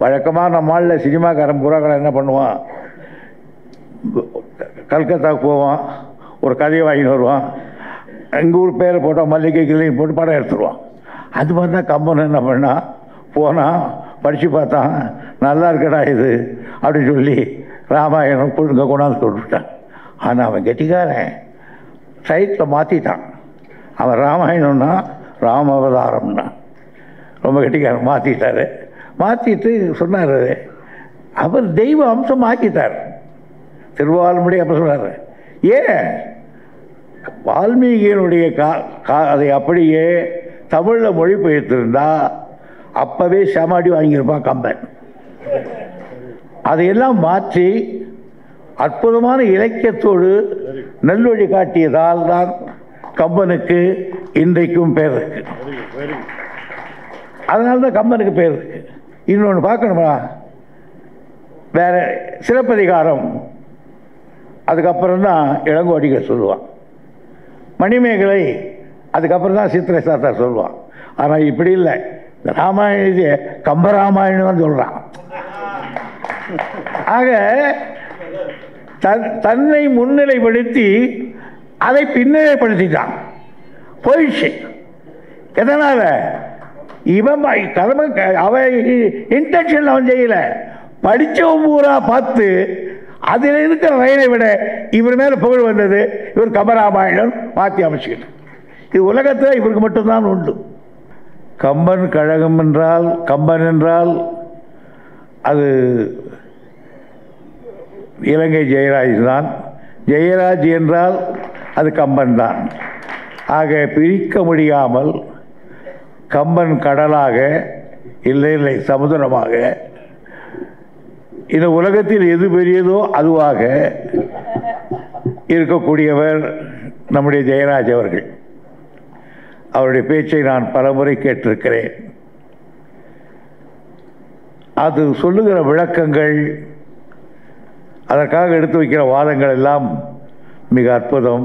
வழக்கமாக நம்ம ஆளில் சினிமாக்காரன் புறாக்களை என்ன பண்ணுவான், கல்கத்தாவுக்கு போவான், ஒரு கதையை வாங்கிட்டு வருவான், எங்கள் ஊர் பேரை போட்டால் மல்லிகை கிளியும் போட்டு படம் எடுத்துருவான். அது மாதிரி தான் கம்பன் என்ன பண்ணால் போனால் படித்து பார்த்தான், நல்லா இருக்கடா இது அப்படின்னு சொல்லி ராமாயணம் இங்கே கொண்டாந்து சொல்லிவிட்டான். ஆனால் அவன் கெட்டிக்காரன் சைட்டில் மாற்றிட்டான். அவன் ராமாயணம்னா ராமாவதாரம்னா ரொம்ப கெட்டிக்காரன் மாற்றிட்டார். மாற்றிட்டு சொன்னார், அவர் தெய்வ அம்சம் ஆக்கிட்டார். திருவால்மொழி அப்போ சொன்னார், ஏன் வால்மீகியினுடைய அதை அப்படியே தமிழில் மொழிபெயர்த்திருந்தா அப்போவே சமாடி வாங்கியிருப்பான் கம்பன். அதையெல்லாம் மாற்றி அற்புதமான இலக்கியத்தோடு நல்வழி காட்டியதால் தான் கம்பனுக்கு இன்றைக்கும் பேர் இருக்கு. அதனால்தான் கம்பனுக்கு பேர் இருக்கு. இன்னொன்று பார்க்கணுமா, வேற சிலப்பதிகாரம் அதுக்கப்புறம் தான் இளங்கோடிகள் சொல்லுவான், மணிமேகலை அதுக்கப்புறம் தான் சித்திரை சாத்தார் சொல்லுவான். ஆனால் இப்படி இல்லை, இந்த ராமாயணத்தை கம்பராமாயணம் சொல்கிறான். ஆக தன்னை முன்னிலைப்படுத்தி அதை பின்னிலைப்படுத்திட்டான், போயிடுச்சு. எதனால்? இவன் கடமை அவன் இன்டென்ஷன் அவன் செய்யல, படித்தவன் பூரா பார்த்து அதில் இருக்கிற ரயிலை விட இவர் மேலே புகழ் வந்தது, இவர் கம்பராமாயணம் மாற்றி அமைச்சுக்கிட்டு. இது உலகத்தில் இவருக்கு மட்டும்தான் உண்டு. கம்பன் கழகம் என்றால், கம்பன் என்றால் அது இலங்கை ஜெயராஜ் தான், ஜெயராஜ் என்றால் அது கம்பன் தான். ஆக பிரிக்க முடியாமல் கம்பன் கடலாக, இல்லை இல்லை சமுதிரமாக, இந்த உலகத்தில் எது பெரியதோ அதுவாக இருக்கக்கூடியவர் நம்முடைய ஜெயராஜ் அவர்கள். அவருடைய பேச்சை நான் பலமுறை கேட்டிருக்கிறேன். அது சொல்லுகிற விளக்கங்கள், அதற்காக எடுத்து வைக்கிற வாதங்கள் எல்லாம் மிக அற்புதம்.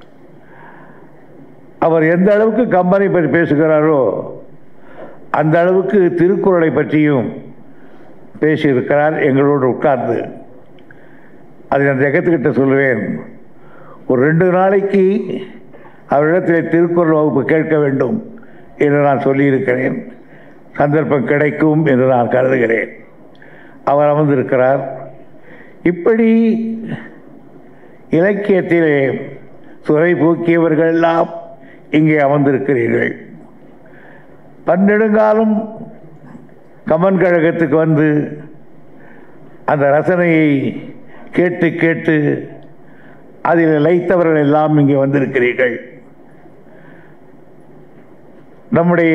அவர் எந்த அளவுக்கு கம்பனை பற்றி பேசுகிறாரோ அந்த அளவுக்கு திருக்குறளை பற்றியும் பேசியிருக்கிறார் எங்களோடு உட்கார்ந்து. அதை நான் ஜெகத்துக்கிட்ட சொல்லுவேன், ஒரு 2 நாளைக்கு அவரிடத்தில் திருக்குறள் வகுப்பு கேட்க வேண்டும் என்று நான் சொல்லியிருக்கிறேன். சந்தர்ப்பம் கிடைக்கும் என்று நான் கருதுகிறேன். அவர் அமர்ந்திருக்கிறார். இப்படி இலக்கியத்திலே துறை போக்கியவர்கள் எல்லாம் இங்கே அமர்ந்திருக்கிறீர்கள். பன்னெடுங்காலம் கம்பன் கழகத்துக்கு வந்து அந்த ரசனையை கேட்டு கேட்டு அதில் லயித்தவர்கள் எல்லாம் இங்கே வந்திருக்கிறீர்கள். நம்முடைய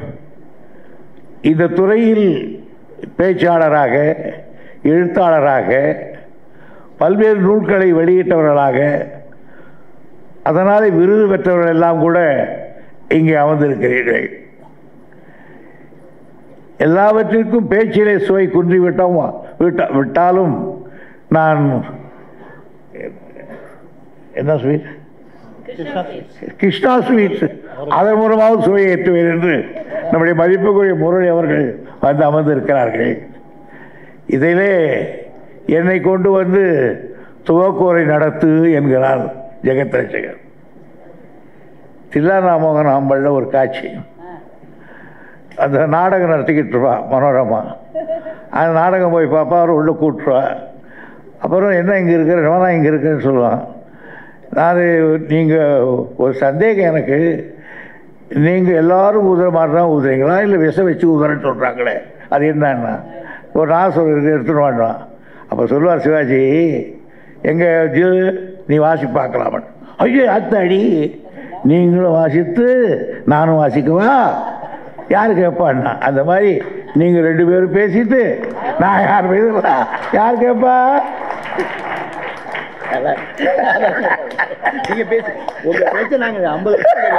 இந்த துறையில் பேச்சாளராக, எழுத்தாளராக, பல்வேறு நூல்களை வெளியிட்டவர்களாக, அதனால் விருது பெற்றவர்கள் எல்லாம் கூட இங்கே அமர்ந்திருக்கிறீர்கள். எல்லாவற்றிற்கும் பேச்சிலே சுவை விட்டாலும் நான் என்ன ஸ்வீட், கிருஷ்ணா ஸ்வீட், அதன் மூலமாக சுவையை ஏற்றுவேன் என்று நம்முடைய மதிப்புக்குரிய முரளி அவர்கள் வந்து அமர்ந்திருக்கிறார்கள். இதிலே என்னை கொண்டு வந்து துவக்கோரை நடத்து என்கிறார் ஜெகத் ரட்சகர். தில்லாநாமோகன் ஆம்பல்ல ஒரு காட்சி, அந்த நாடகம் நடத்திக்கிட்டு இருப்பா மனோரமா. அந்த நாடகம் போய் பார்ப்பா, அவர் உள்ளே கூட்டுருவா. அப்புறம் என்ன இங்கே இருக்கிற, நான் இங்கே இருக்கிறேன்னு சொல்லுவான். நான் நீங்கள் ஒரு சந்தேகம் எனக்கு, நீங்கள் எல்லோரும் ஊதுற மாதிரி தான் ஊதுறீங்களா இல்லை விஷம் வச்சு ஊதுறேன்னு சொல்கிறாங்களே, அது என்னன்னா ஒரு நான் சொல்கிறது எடுத்துன்னு வாண்டான். அப்போ சொல்லுவார் சிவாஜி, எங்கே நீ வாசி பார்க்கலாமன். ஐயோ அத்தாடி, நீங்களும் வாசித்து நானும் வாசிக்குவா, யார் கேட்பான்னா? அந்த மாதிரி நீங்கள் 2 பேரும் பேசிட்டு நான் யார் பேசுகிறா, யார் கேட்பா? நீங்க பேசு, உங்க பேச்ச நாங்க 50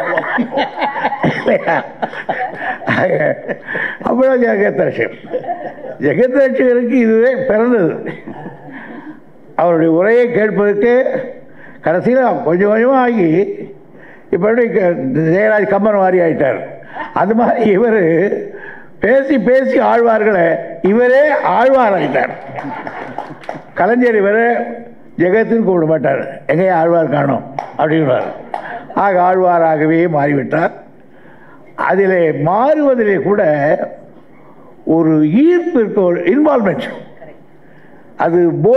அவ்வளோ ஜெகத்ரட்சகர். ஜெகத்ரட்சகருக்கு இதுவே பிறந்தது. அவருடைய உரையை கேட்பதற்கு கடைசியில் கொஞ்சம் கொஞ்சமாக ஆகி இப்போ ஜெயராஜ் கம்பன் வாரி ஆகிட்டார். அது மாதிரி இவர் பேசி பேசி ஆழ்வார்களை இவரே ஆழ்வாராயிட்டார். கலைஞர் இவரே ஜெகத்துன்னு கூப்பிட மாட்டார், எங்கேயும் ஆழ்வார் காணும் அப்படின்றார். ஆக ஆழ்வாராகவே மாறிவிட்டார். அதில் மாறுவதிலே கூட ஒரு ஈர்ப்பு இருக்க, ஒரு இன்வால்மெண்ட். அது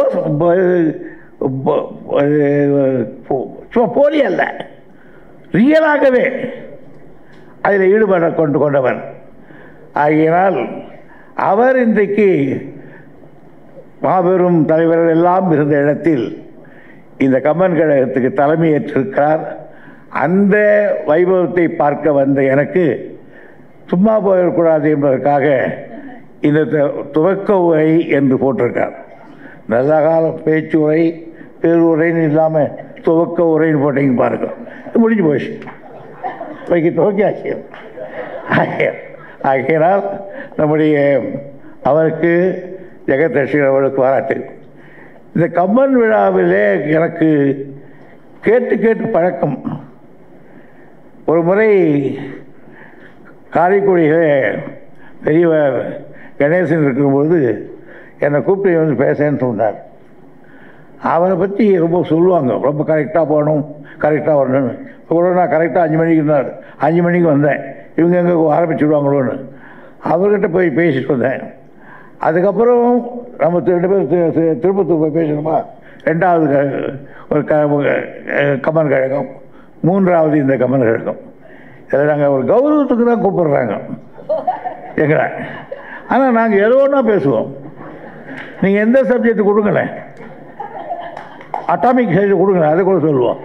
சும்மா போலி அல்ல, ரியலாகவே அதில் ஈடுபட கொண்டவர். ஆகையினால் அவர் இன்றைக்கு மாபெரும் தலைவர்கள் எல்லாம் இருந்த இடத்தில் இந்த கம்பன் கழகத்துக்கு தலைமையேற்றிருக்கிறார். அந்த வைபவத்தை பார்க்க வந்த எனக்கு சும்மா போயிடக்கூடாது என்பதற்காக இந்த துவக்க உரை என்று போட்டிருக்கார். நல்ல காலம் பேச்சு உரை பேருரைன்னு இல்லாமல் துவக்க உரைன்னு போட்டீங்க பாருங்க, முடிஞ்சு போச்சு, வைக்க துவக்கியாச்சு. ஆகையினால் நம்முடைய அவருக்கு ஜெகதர்ஷன் அவர்களுக்கு பாராட்டு. இந்த கம்பன் விழாவிலே எனக்கு கேட்டு கேட்டு பழக்கம். ஒரு முறை காரைக்குடியிலே பெரியவர் கணேசன் இருக்கும்பொழுது என்னை கூப்பிட்டு வந்து பேசன்னு சொன்னார். அவரை பற்றி ரொம்ப சொல்லுவாங்க, ரொம்ப கரெக்டாக போகணும், கரெக்டாக வரணும்னு. இப்போ கூட நான் கரெக்டாக 5 மணிக்கு இருந்தார், 5 மணிக்கு வந்தேன், இவங்க எங்கே ஆரம்பிச்சுடுவாங்களோன்னு அவர்கிட்ட போய் பேசிட்டு வந்தேன். அதுக்கப்புறம் நம்ம 2 பேர் திருப்பத்தூர் போய் பேசணுமா, 2வது ஒரு கம்பன் கழகம், 3வது இந்த கம்பன் கழகம். இதில் நாங்கள் ஒரு கௌரவத்துக்கு தான் கூப்பிடுறாங்க எங்களை. ஆனால் நாங்கள் எதோ ஒன்றா பேசுவோம். நீங்கள் எந்த சப்ஜெக்ட் கொடுங்களேன், அட்டாமிக் சைடு கொடுங்களேன், அதை கூட சொல்லுவோம்.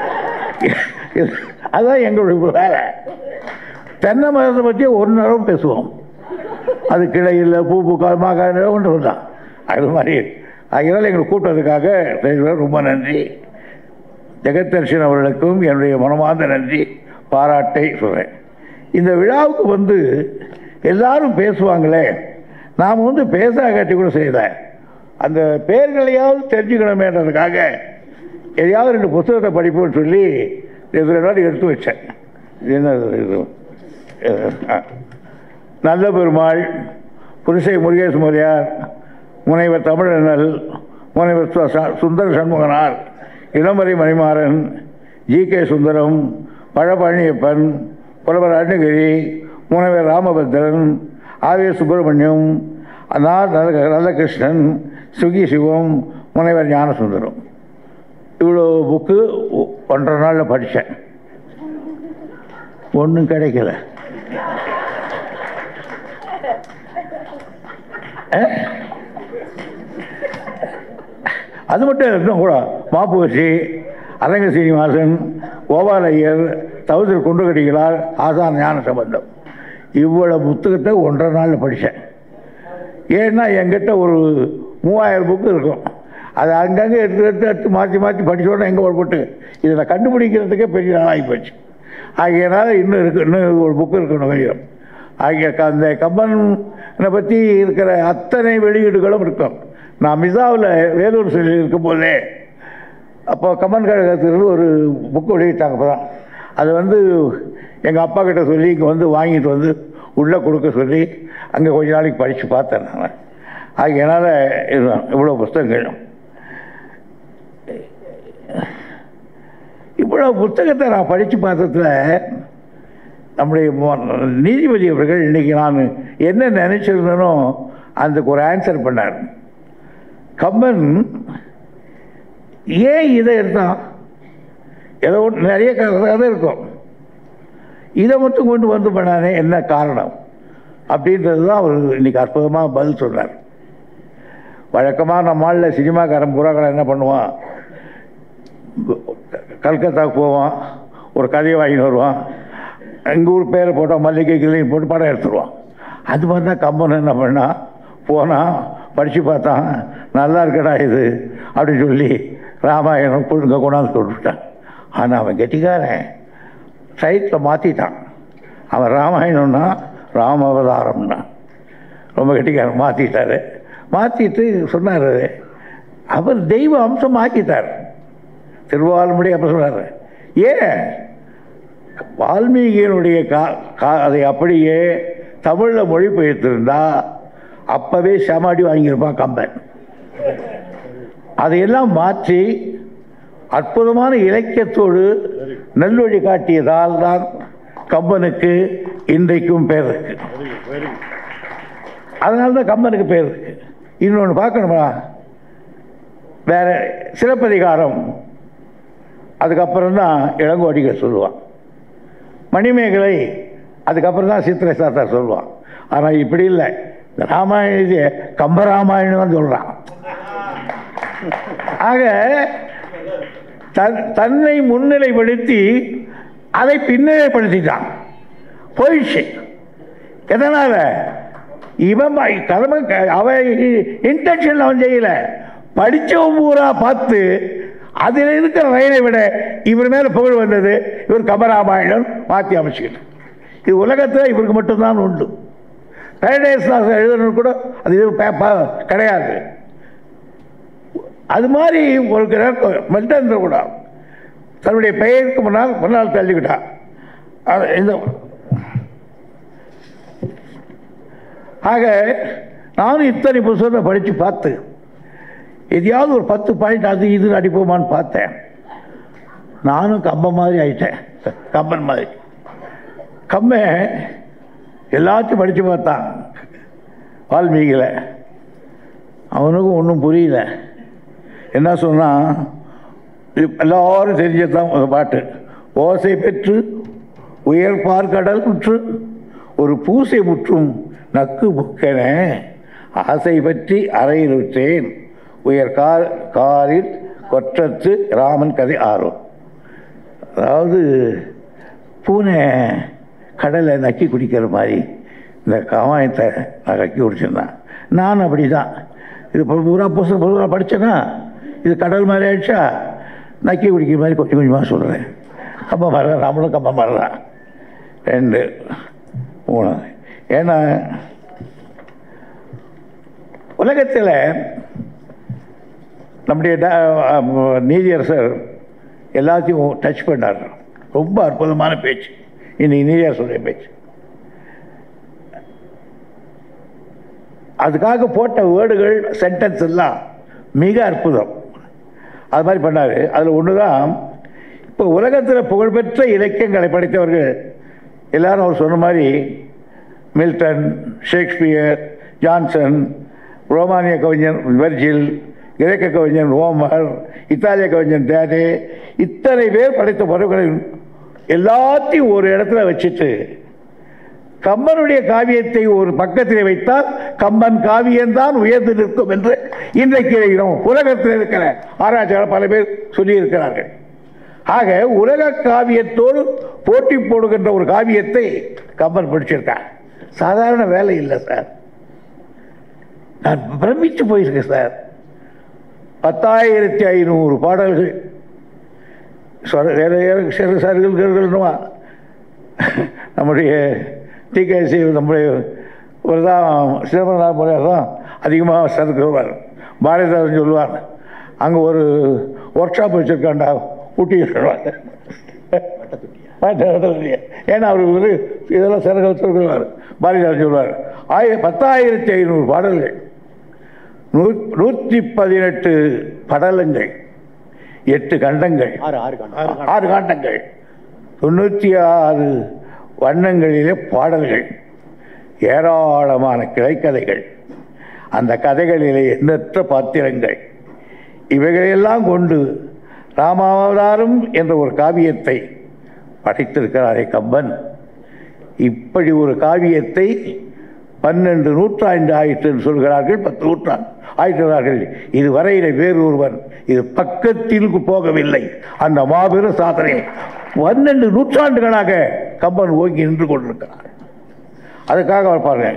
அதுதான் எங்களுடைய வேலை. தென்னை மரத்தை பற்றி ஒரு நேரம் பேசுவோம், அது கிளையில் பூ பூக்கால் மாக்காய் ஒன்று தான் அது மாதிரி. அதனால் எங்களை கூப்பிட்டதுக்காக ரொம்ப நன்றி. ஜெகதர்ஷன் அவர்களுக்கும் என்னுடைய மனமார்ந்த நன்றி, பாராட்டை சொல்கிறேன். இந்த விழாவுக்கு வந்து எல்லாரும் பேசுவாங்களே, நாம் வந்து பேசாகாட்டி கூட செய்யல, அந்த பெயர்களையாவது தெரிஞ்சுக்கணுமேன்றதுக்காக எதையாவது 2 புத்தகத்தை படிப்போம்னு சொல்லி 2 நாள் எடுத்து வச்சேன். என்ன இது, நல்ல பெருமாள், புரிசை முருகேச முதலியார், முனைவர் தமிழனல், முனைவர் சுந்தர சண்முகனார், இளமறை மணிமாறன், ஜி.கே. சுந்தரம், பழபழனியப்பன், புலவர் அருணகிரி, முனைவர் ராமபத்ரன், ஆவே சுப்பிரமணியம், நல்லகிருஷ்ணன், சுகி சிவம், முனைவர் ஞானசுந்தரம். இவ்வளோ புக்கு 1.5 நாளில் படித்தேன், ஒன்றும் கிடைக்கல. அது மட்டும் இன்னும் கூட மாப்பூசி, அரங்க சீனிவாசன், கோபால் ஐயர், தவிர குண்டுகடிகளார், ஆசான் ஞான சம்பந்தம், இவ்வளோ புத்தகத்தை 1.5 நாளில் படித்தேன். ஏன்னா என்கிட்ட ஒரு 3000 புக்கு இருக்கும். அது அங்கங்கே எடுத்து மாற்றி மாற்றி படித்தோன்னா எங்கே போட்டு இதை நான் கண்டுபிடிக்கிறதுக்கே பெரிய நாளாகி போச்சு. ஆகியனால இன்னும் ஒரு புக்கு இருக்கணும் வெளியும். ஆகிய அந்த கம்பனை பற்றி இருக்கிற அத்தனை வெளியீடுகளும் இருக்கும். நான் மிசாவில் வேலூர் சிலையில் இருக்கும்போதே அப்போ கம்பன் கழகத்திலிருந்து ஒரு புக்கு வெளியிட்டாங்க. அப்போ தான் அது வந்து எங்கள் அப்பா கிட்ட சொல்லி இங்கே வந்து வாங்கிட்டு வந்து உள்ளே கொடுக்க சொல்லி அங்கே கொஞ்ச நாளைக்கு படித்து பார்த்தேன் நான். ஆகியனால இவ்வளோ புத்தகங்கள், இவ்வளோ புத்தகத்தை நான் படித்து பார்த்ததில் நம்முடைய நீதிபதி அவர்கள் இன்றைக்கி நான் என்ன நினச்சிருந்தனோ அதுக்கு ஒரு ஆன்சர் பண்ணார். கம்பன் ஏன் இதை எடுத்தான், ஏதோ நிறைய கதை இருக்கும், இதை மட்டும் கொண்டு வந்து பண்ணானே, என்ன காரணம் அப்படின்றது தான் அவர் இன்றைக்கி அற்புதமாக பதில் சொன்னார். வழக்கமாக நம்மால் சினிமாக்காரன் புறாக்களை என்ன பண்ணுவான், கல்கத்தாவுக்கு போவான், ஒரு கதையை வாங்கிட்டு வருவான், எங்கள் ஊர் பேரை போட்டால் மல்லிகை கிளையும் போட்டு படம் எடுத்துருவான். அது மாதிரி தான் கம்பன் என்ன பண்ணால், போனால் படித்து பார்த்தான், நல்லா இருக்கடா இது அப்படின்னு சொல்லி ராமாயணம் இங்கே கொண்டாந்து சொல்லிவிட்டான். ஆனால் அவன் கெட்டிக்காரன் சைட்டில் மாற்றிட்டான். அவன் ராமாயணம்னா ராமாவதாரம்னா ரொம்ப கெட்டிக்காரன் மாற்றிட்டார். மாற்றிட்டு சொன்னார், அவர் தெய்வ அம்சம் ஆக்கிட்டார். திருவால்முடி அப்போ சொன்னார், ஏன் வால்மீகியினுடைய அதை அப்படியே தமிழில் மொழிபெயர்த்திருந்தா அப்போவே சமாடி வாங்கியிருப்பான் கம்பன். அதையெல்லாம் மாற்றி அற்புதமான இலக்கியத்தோடு நல்வழி காட்டியதால் தான் கம்பனுக்கு இன்றைக்கும் பேர் இருக்கு. அதனால தான் கம்பனுக்கு பேர் இருக்கு. இன்னொன்று பார்க்கணுமா, வேற சிலப்பதிகாரம் அதுக்கப்புறம் தான் இளங்கோடிகள் சொல்லுவான். மணிமேகலை அதுக்கப்புறம் தான் சித்திரை சாத்தார் சொல்லுவான். ஆனால் இப்படி இல்லை, இந்த ராமாயணத்தை கம்பராமாயணம் சொல்கிறான். ஆக தன்னை முன்னிலைப்படுத்தி அதை பின்னிலைப்படுத்திட்டான். போயிடுச்சு. எதனால்? இவன் கடமை அவன் இன்டென்ஷன் அவன் செய்யல. படித்தவன் பூரா பார்த்து அதில் இருக்கிற ரயிலை விட இவர் மேலே புகழ் வந்தது. இவர் கம்பராமாயணம் மாற்றி அமைச்சுக்கிட்டு. இது உலகத்தில் இவருக்கு மட்டும்தான் உண்டு. பேரடைஸ் எழுதணும் கூட அது கிடையாது. அது மாதிரி ஒரு மெல்டர் கூட தன்னுடைய பெயருக்கு முன்னால் தள்ளிக்கிட்டான். இந்த ஆக நானும் இத்தனை புத்தகத்தை படித்து பார்த்து எதையாவது ஒரு 10 பாயிண்ட் அது இது அடிப்போமான்னு பார்த்தேன். நானும் கம்பன் மாதிரி ஆயிட்டேன். கம்பன் மாதிரி. கம்பன் எல்லாத்தையும் படித்து பார்த்தான் வால்மீகியில். அவனுக்கும் ஒன்றும் புரியல. என்ன சொன்னால், எல்லாரும் தெரிஞ்சதான் பாட்டு. ஓசை பெற்று உயர் பார்க்கடல் முற்று ஒரு பூசை முற்றும் நக்கு புக்கென ஆசை பற்றி அறையிலுற்றேன் உயர் காரில் கொற்றத்து ராமன் கதை ஆர்வம். அதாவது பூனை கடலை நக்கி குடிக்கிற மாதிரி இந்த காமாயத்தை நான் நக்கி குடிச்சிருந்தேன். நான் அப்படி தான். இது பூரா புதுசாக படித்தேன்னா இது கடல் மாதிரி ஆயிடுச்சா, நக்கி குடிக்கிற மாதிரி கொஞ்சம் கொஞ்சமாக சொல்கிறேன். கம்ப மரம், நம்மளும் கம்ப மரம் தான். 2 3. ஏன்னா உலகத்தில் நம்முடைய நீதியரசர் எல்லாத்தையும் டச் பண்ணார். ரொம்ப அற்புதமான பேச்சு இன்னைக்கு நீதியரசருடைய பேச்சு. அதுக்காக போட்ட வேர்டுகள், சென்டென்ஸ் எல்லாம் மிக அற்புதம். அது மாதிரி பண்ணார். அதில் ஒன்று தான், இப்போ உலகத்தில் புகழ்பெற்ற இலக்கியங்களை படைத்தவர்கள் எல்லாரும் அவர் சொன்ன மாதிரி மில்டன், ஷேக்ஸ்பியர், ஜான்சன், ரோமானிய கவிஞன் வெர்ஜில், கிரேக்க கவிஞன் ஹோமர், இத்தாலிய கவிஞன் டேடே, இத்தனை பேர் படைத்த பறவைகளை எல்லாத்தையும் ஒரு இடத்துல வச்சுட்டு கம்பனுடைய காவியத்தை ஒரு பக்கத்தில் வைத்தால் கம்பன் காவியம்தான் உயர்ந்து நிற்கும் என்று இன்றைக்கு உலகத்தில் இருக்கிற ஆராய்ச்சியாளர் பல பேர் சொல்லியிருக்கிறார்கள். ஆக உலக காவியத்தோடு போட்டி போடுகின்ற ஒரு காவியத்தை கம்பன் படிச்சிருக்கார். சாதாரண வேலை இல்லை சார். நான் பிரமிச்சு போயிருக்கேன் சார். 10,500 பாடல்கள். சருகல்கள்னுவா நம்முடைய டிகேசி, நம்முடைய ஒரு தான் சிதம்பரம் முறையாக தான் அதிகமாக சதுக்குவார். பாரதிதாசன் சொல்லுவார், அங்கே ஒரு ஒர்க் ஷாப் வச்சுருக்காண்டா ஊட்டி சொல்லுவார். ஏன்னா அவர் இதெல்லாம் சருகல் சொல்லுவார். பாரதிதாசன் சொல்லுவார் 10,500 பாடல்கள், 118 படலங்கள், 8 கண்டங்கள், 6 காண்டங்கள், 96 வண்ணங்களிலே பாடல்கள், ஏராளமான கிளைக்கதைகள், அந்த கதைகளிலே எண்ணற்ற பாத்திரங்கள், இவைகளையெல்லாம் கொண்டு ராமாவதாரம் என்ற ஒரு காவியத்தை படைத்திருக்கிறாரே கம்பன். இப்படி ஒரு காவியத்தை 12 நூற்றாண்டு ஆயிற்று என்று சொல்கிறார்கள். 10 நூற்றாண்டு ஆயிற்றார்கள். இதுவரையில வேறு ஒருவன் இது பக்கத்தில் போகவில்லை. அந்த மாபெரும் சாதனை 12 நூற்றாண்டுகளாக கம்பன் ஓங்கி நின்று கொண்டிருக்கிறார். அதுக்காக அவர் பாருங்க.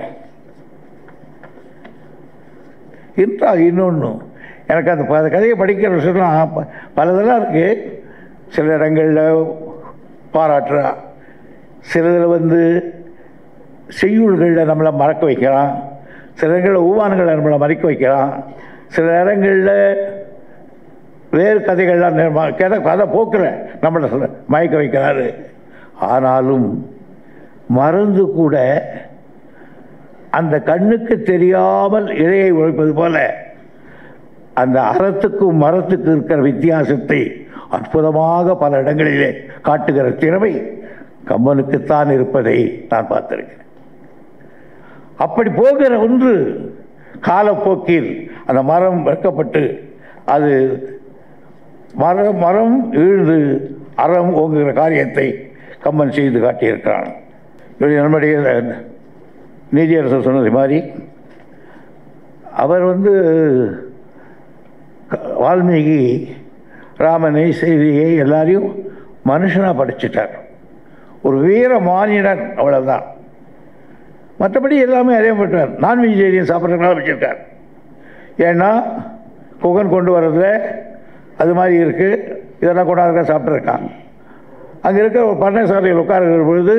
இன்னொன்று எனக்கு அந்த கதையை படிக்கிற விஷயம் பலதெல்லாம் இருக்கு. சில இடங்களில் பாராட்டுறா, சிலதில் செய்யுள்களில் நம்மளை மறக்க வைக்கிறான், சில இடங்களில் ஊவான்களை நம்மளை மறக்க வைக்கிறான், சில இடங்களில் வேறு கதைகள்லாம் கதை போக்கில் நம்மளை மயக்க வைக்கிறாரு. ஆனாலும் மறந்து கூட அந்த கண்ணுக்கு தெரியாமல் இழையை உழைப்பது போல அந்த அறத்துக்கும் மரத்துக்கும் இருக்கிற வித்தியாசத்தை அற்புதமாக பல இடங்களிலே காட்டுகிற திறமை கம்பனுக்குத்தான் இருப்பதை நான் பார்த்திருக்கிறேன். அப்படி போகிற ஒன்று காலப்போக்கில் அந்த மரம் வெட்கப்பட்டு அது மரம் ஈழ்ந்து அறம் ஓங்குகிற காரியத்தை கம்பன் செய்து காட்டியிருக்கிறான். நம்முடைய நீதியரசர் சொன்னது மாதிரி அவர் வால்மீகி ராமனை செய்தியை எல்லாரையும் மனுஷனாக படிச்சிட்டார். ஒரு வீர மானிடன், அவ்வளவுதான். மற்றபடி எல்லாமே அறியப்பட்டார். நான் வெஜிடேரியன் சாப்பிட்றதுனால வச்சிருக்கார். ஏன்னா குகன் கொண்டு வர்றதுல அது மாதிரி இருக்குது, இதெல்லாம் கொண்டாடுற சாப்பிட்ருக்கான். அங்கே இருக்கிற ஒரு பண்ணைசாலையில் உட்காருகிற பொழுது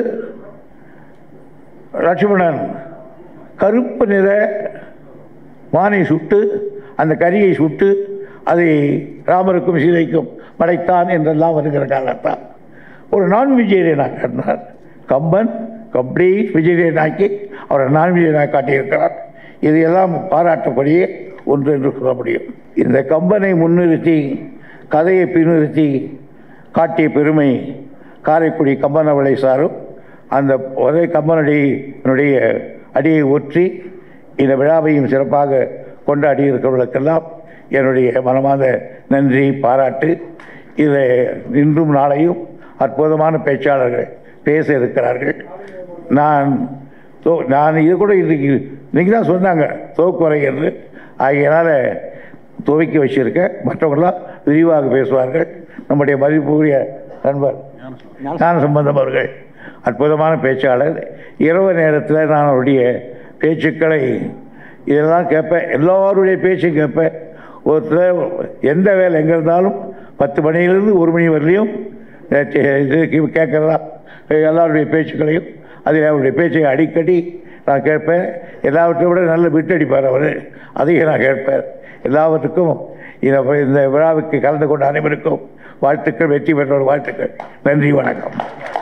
லட்சுமணன் கருப்பு நிற மானை சுட்டு அந்த கரியை சுட்டு அதை ராமருக்கும் சீதைக்கும் படைத்தான் என்றெல்லாம் வருகிற காலத்தான் ஒரு நான் வெஜிடேரியனாக காட்டினார். கம்பன் கம்ப்ளீட் வெஜிடேரியனாக்கி அவரை நான் வெஜிடேரியனாக காட்டியிருக்கிறார். இதையெல்லாம் பாராட்டப்படியே ஒன்று என்று சொல்ல முடியும். இந்த கம்பனை முன்னிறுத்தி கதையை பின்னிறுத்தி காட்டிய பெருமை காரைக்குடி கம்பன் அவளை சாரும். அந்த ஒரே கம்பனுடைய அடியை ஒற்றி இந்த விழாவையும் சிறப்பாக கொண்டாடி இருக்கிறவர்களுக்கெல்லாம் என்னுடைய மனமார்ந்த நன்றி பாராட்டு. இதை இன்றும் நாளையும் அற்புதமான பேச்சாளர்கள் பேச இருக்கிறார்கள். நான் இது கூட இன்னைக்கு தான் சொன்னாங்க துவக்குறை என்று. ஆகையினால் துவக்கி வச்சிருக்கேன். மற்றவர்களாம் விரிவாக பேசுவார்கள். நம்முடைய மதிப்புக்குரிய நண்பர் ஞான சம்பந்தம் அவர்கள் அற்புதமான பேச்சாளர். இரவு நேரத்தில் நான் அவருடைய பேச்சுக்களை இதெல்லாம் கேட்பேன். எல்லோருடைய பேச்சும் கேட்பேன். ஒருத்தர் எந்த வேலை எங்கே இருந்தாலும் 10 மணியிலிருந்து 1 மணி வரலையும் கேட்கறதா எல்லாருடைய பேச்சுக்களையும் அதில் அவருடைய பேச்சை அடிக்கடி நான் கேட்பேன். எல்லாவற்றை விட நல்ல விட்டடிப்பார் அவர், அதையும் நான் கேட்பேன். எல்லாவற்றுக்கும் இந்த விழாவுக்கு கலந்து கொண்ட அனைவருக்கும் வாழ்த்துக்கள், வெற்றி பெற்றோர் வாழ்த்துக்கள். நன்றி, வணக்கம்.